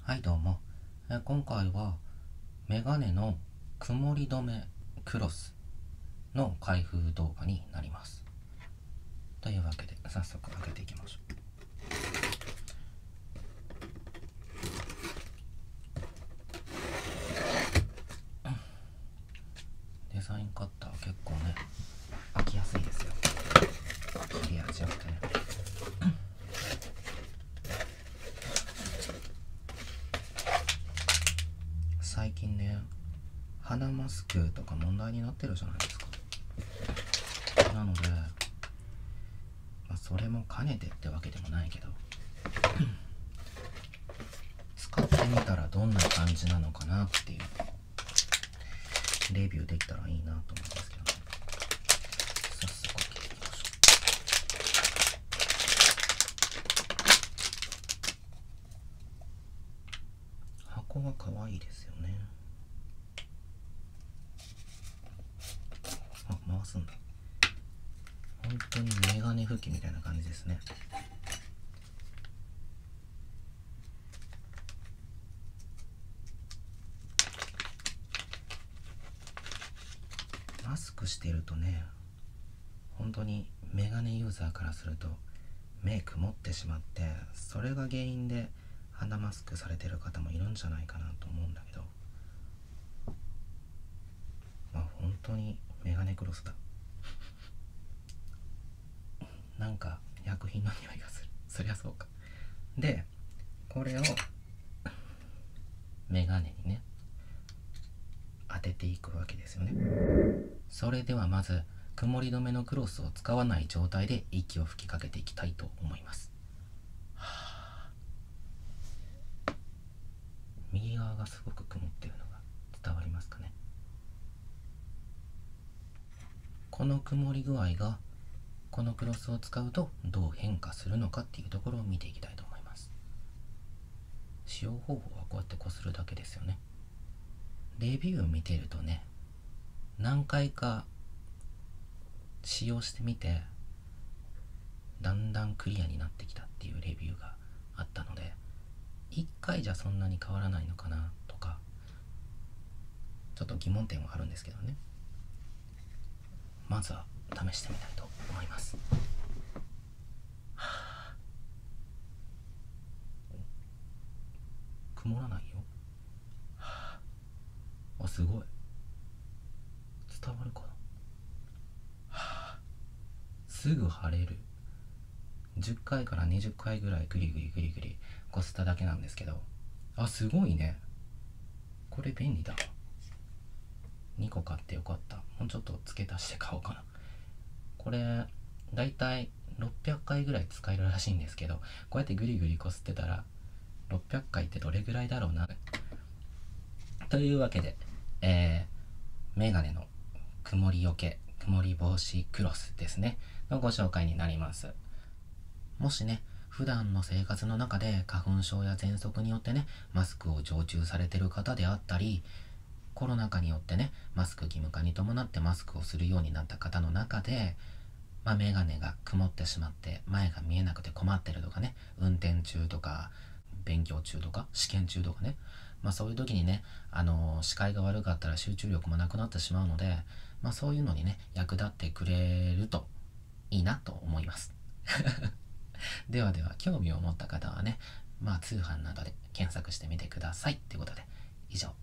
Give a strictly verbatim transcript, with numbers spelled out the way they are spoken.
はいどうも。え今回はメガネの曇り止めクロスの開封動画になります。というわけで早速開けていきましょう。デザインカッター結構ね開きやすいですよ。切れ味よくてね。最近ね鼻マスクとか問題になってるじゃないですか。なので、まあ、それも兼ねてってわけでもないけど使ってみたらどんな感じなのかなっていうレビューできたらいいなと思いますけどね。早速開けていきましょう。箱が可愛いですよね。あ、回すんだ。本当にメガネ拭きみたいな感じですね。マスクしてるとね、本当にメガネユーザーからすると目曇ってしまって、それが原因で鼻マスクされてる方もいるんじゃないかなと思うんだけど、まあ本当にメガネクロスだなんか薬品の匂いがする。そりゃそうか。でこれをメガネにね当てていくわけですよね。それではまず曇り止めのクロスを使わない状態で息を吹きかけていきたいと思います。右側がすごく曇ってるのが伝わりますかね。この曇り具合がこのクロスを使うとどう変化するのかっていうところを見ていきたいと思います。使用方法はこうやってこするだけですよね。レビューを見てるとね、何回か使用してみてだんだんクリアになってきたっていうレビューがあったので、いっかいじゃそんなに変わらないのかなとかちょっと疑問点はあるんですけどね。まずは試してみたいと思います。はあ、曇らないよ。はあ、あ、すごい伝わるかな。はあ、すぐ晴れる。じゅっかいからにじゅっかいぐらいグリグリグリグリこすっただけなんですけど、あ、すごいね。これ便利だわ。にこ買ってよかった。もうちょっと付け足して買おうかな。これだいたいろっぴゃっかいぐらい使えるらしいんですけど、こうやってグリグリこすってたらろっぴゃっかいってどれぐらいだろうな。というわけで、えー、メガネの曇りよけ曇り防止クロスですねのご紹介になります。もしね普段の生活の中で花粉症や喘息によってねマスクを常駐されてる方であったり、コロナ禍によってねマスク義務化に伴ってマスクをするようになった方の中で、まあ、メガネが曇ってしまって前が見えなくて困ってるとかね、運転中とか勉強中とか試験中とかね、まあそういう時にね、あのー視界が悪かったら集中力もなくなってしまうので、まあそういうのにね役立ってくれるといいなと思いますではでは興味を持った方はね、まあ通販などで検索してみてくださいってことで、以上